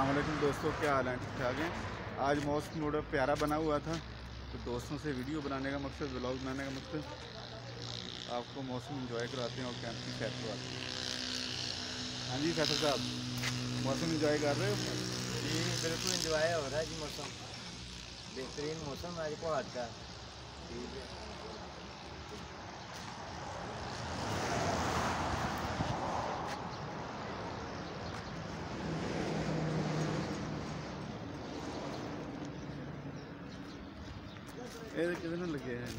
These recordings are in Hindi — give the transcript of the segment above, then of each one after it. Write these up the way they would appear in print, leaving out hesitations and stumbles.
अस्सलाम वालेकुम दोस्तों, क्या हाल है? ठीक ठाक हैं। आज मौसम थोड़ा प्यारा बना हुआ था तो दोस्तों से वीडियो बनाने का मकसद, व्लॉग बनाने का मकसद आपको मौसम इंजॉय कराते हैं और कैंप की सैर करवाते हैं। हाँ जी फैसल साहब, मौसम इंजॉय कर रहे हो? जी बिल्कुल इंजॉय हो रहा है जी। मौसम बेहतरीन मौसम आज पहाड़ का। ठीक है। ये कितने लगे हैं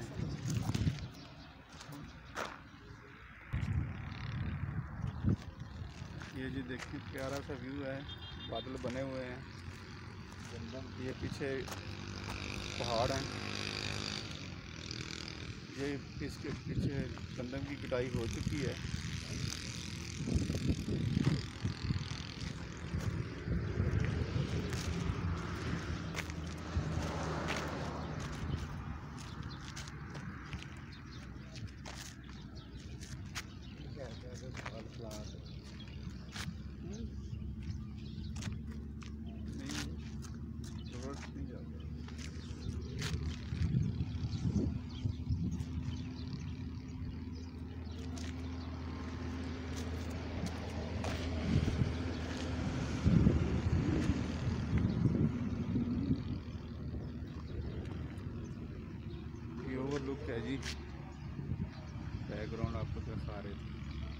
ये जी देखिए, प्यारा सा व्यू है, बादल बने हुए हैं, ये पीछे पहाड़ हैं, ये इसके पीछे गंदम की कटाई हो चुकी है। ओवर लुक है जी, बैकग्राउंड आपको दिखा रहे थे।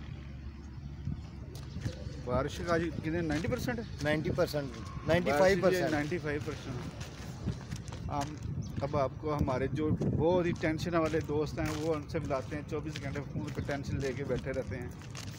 बारिश का जी कितने 90% है? 90%, 95%, 95%। हम अब आपको हमारे जो बहुत ही टेंशन वाले दोस्त हैं वो उनसे मिलाते हैं। 24 घंटे फोन पर टेंशन लेके बैठे रहते हैं।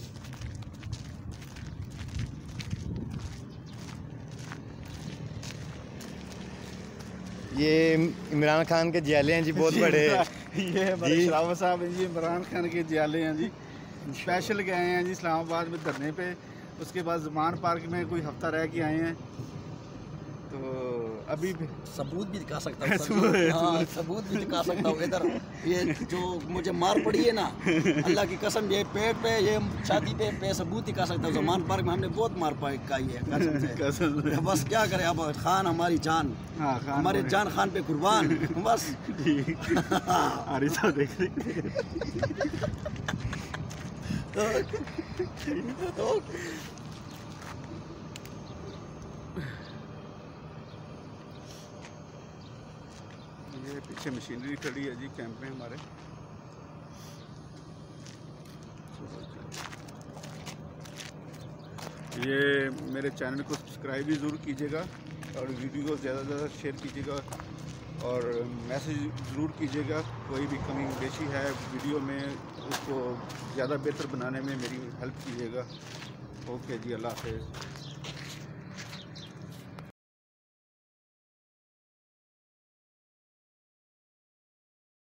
ये इमरान खान के जियाले हैं जी, बहुत बड़े। ये हमारे शरावत साहब हैं जी, इमरान खान के जियाले हैं जी। स्पेशल गए हैं जी इस्लामाबाद में धरने पे, उसके बाद ज़मान पार्क में कोई हफ्ता रह के आए हैं। तो अभी सबूत भी दिखा सकता हूँ। हाँ, सबूत भी दिखा सकता हूँ। इधर ये जो मुझे मार पड़ी है ना, अल्लाह की कसम, ये पेट पे, ये छाती पे सबूत दिखा सकता हूँ। ज़मान पार्क में हमने बहुत मार खाई है कसम से। बस क्या करें, अब खान हमारी जान, हाँ, हमारे जान खान पे कुर्बान बस। देख ये पीछे मशीनरी खड़ी है जी कैंप में हमारे। ये मेरे चैनल को सब्सक्राइब भी ज़रूर कीजिएगा और वीडियो को ज़्यादा से ज़्यादा शेयर कीजिएगा और मैसेज ज़रूर कीजिएगा। कोई भी कमी बेशी है वीडियो में, उसको ज़्यादा बेहतर बनाने में मेरी हेल्प कीजिएगा। ओके जी, अल्लाह हाफ़िज़।